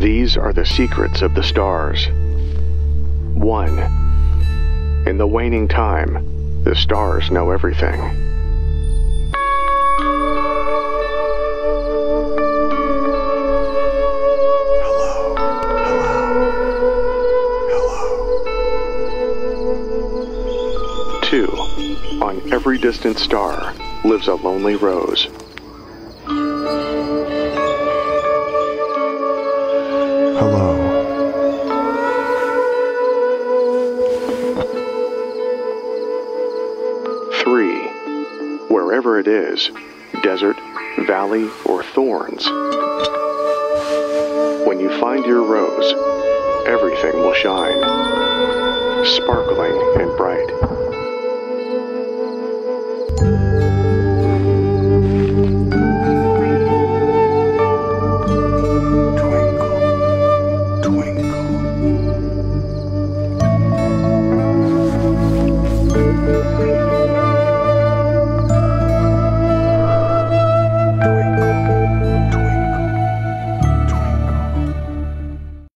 These are the secrets of the stars. 1. In the waning time, the stars know everything. Hello, hello, hello. 2. On every distant star lives a lonely rose. Hello. 3. Wherever it is, desert, valley, or thorns, when you find your rose, everything will shine, sparkling and bright.